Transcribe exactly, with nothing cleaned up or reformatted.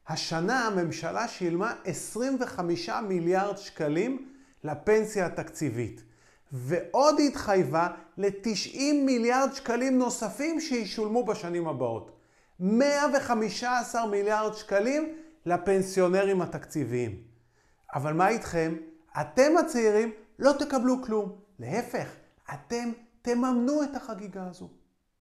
השנה הממשלה שילמה עשרים וחמישה מיליארד שקלים לפנסיה התקציבית, ועוד התחייבה ל-תשעים מיליארד שקלים נוספים שישולמו בשנים הבאות. מאה וחמישה עשר מיליארד שקלים לפנסיונרים התקציביים. אבל מה איתכם? אתם הצעירים לא תקבלו כלום. להפך, אתם תממנו את החגיגה הזו.